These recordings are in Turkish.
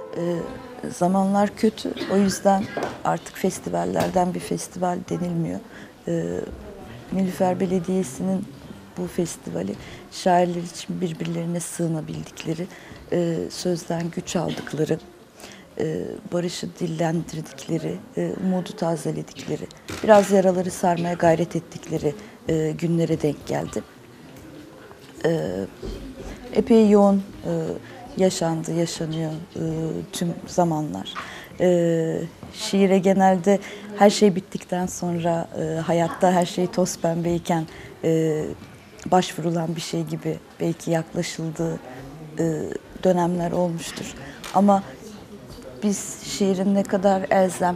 Zamanlar kötü. O yüzden artık festivallerden bir festival denilmiyor. Nilüfer Belediyesi'nin bu festivali şairler için birbirlerine sığınabildikleri, sözden güç aldıkları, barışı dillendirdikleri, umudu tazeledikleri, biraz yaraları sarmaya gayret ettikleri günlere denk geldi. Epey yoğun yaşandı, yaşanıyor tüm zamanlar. Şiire genelde her şey bittikten sonra, hayatta her şey toz pembeyken başvurulan bir şey gibi belki yaklaşıldığı dönemler olmuştur. Ama biz şiirin ne kadar elzem,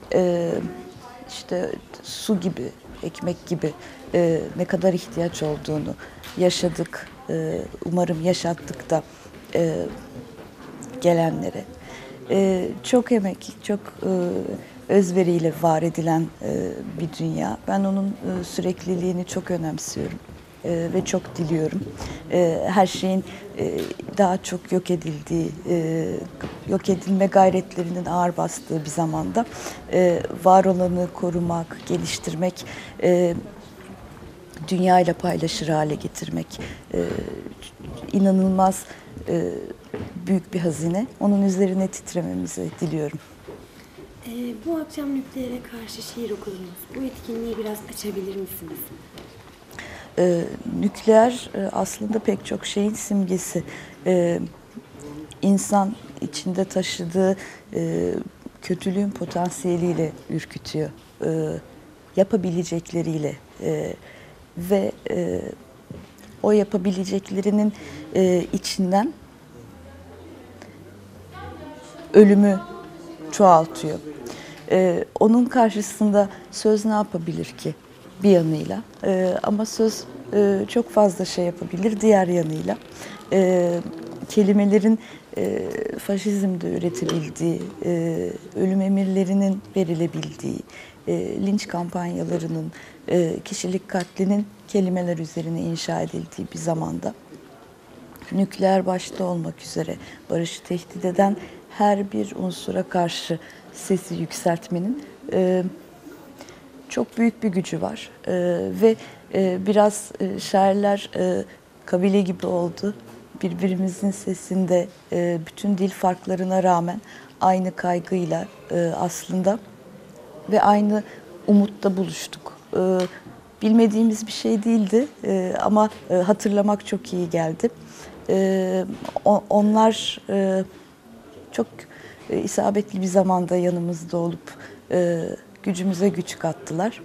işte su gibi, ekmek gibi ne kadar ihtiyaç olduğunu yaşadık. Umarım yaşattık da gelenlere. Çok emek, çok özveriyle var edilen bir dünya. Ben onun sürekliliğini çok önemsiyorum ve çok diliyorum. Her şeyin daha çok yok edildiği, yok edilme gayretlerinin ağır bastığı bir zamanda var olanı korumak, geliştirmek, dünyayla paylaşır hale getirmek inanılmaz büyük bir hazine. Onun üzerine titrememizi diliyorum. Bu akşam nükleere karşı şiir okudunuz. Bu etkinliği biraz açabilir misiniz? Nükleer aslında pek çok şeyin simgesi. İnsan içinde taşıdığı kötülüğün potansiyeliyle ürkütüyor. Yapabilecekleriyle ve o yapabileceklerinin içinden ölümü çoğaltıyor. Onun karşısında söz ne yapabilir ki bir yanıyla? Ama söz çok fazla şey yapabilir diğer yanıyla. Kelimelerin faşizmde üretebildiği, ölüm emirlerinin verilebildiği, linç kampanyalarının, kişilik katlinin kelimeler üzerine inşa edildiği bir zamanda nükleer başta olmak üzere barışı tehdit eden her bir unsura karşı sesi yükseltmenin çok büyük bir gücü var. Ve biraz şairler kabile gibi oldu. Birbirimizin sesinde bütün dil farklarına rağmen aynı kaygıyla aslında ve aynı umutta buluştuk. Bilmediğimiz bir şey değildi ama hatırlamak çok iyi geldi. Onlar çok isabetli bir zamanda yanımızda olup gücümüze güç kattılar.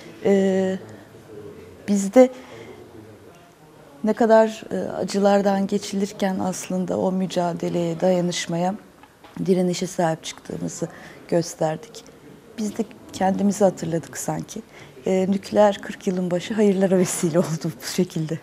Biz de ne kadar acılardan geçilirken aslında o mücadeleye, dayanışmaya, direnişe sahip çıktığımızı gösterdik. Biz de kendimizi hatırladık sanki. Nükleer 40 yılın başı hayırlara vesile oldu bu şekilde.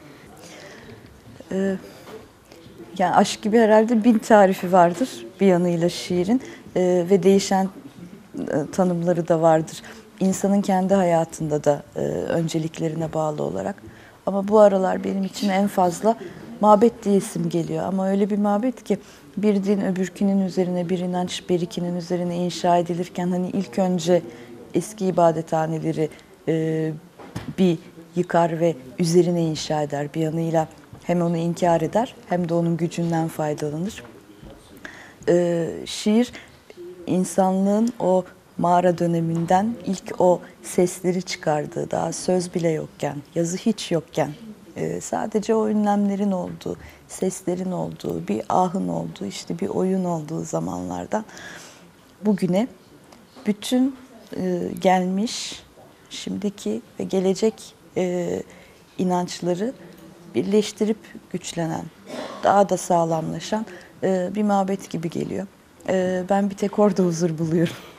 Yani aşk gibi herhalde 1000 tarifi vardır bir yanıyla şiirin ve değişen tanımları da vardır. İnsanın kendi hayatında da önceliklerine bağlı olarak. Ama bu aralar benim için en fazla mabet diyesim geliyor. Ama öyle bir mabet ki bir din öbürkünün üzerine, bir inanç berikinin üzerine inşa edilirken hani ilk önce eski ibadethaneleri bir yıkar ve üzerine inşa eder bir yanıyla. Hem onu inkar eder hem de onun gücünden faydalanır. Şiir insanlığın o mağara döneminden ilk o sesleri çıkardığı, daha söz bile yokken, yazı hiç yokken sadece o ünlemlerin olduğu, seslerin olduğu, bir ahın olduğu, işte bir oyun olduğu zamanlardan bugüne bütün gelmiş, şimdiki ve gelecek inançları birleştirip güçlenen, daha da sağlamlaşan bir mabet gibi geliyor. Ben bir tek orada huzur buluyorum.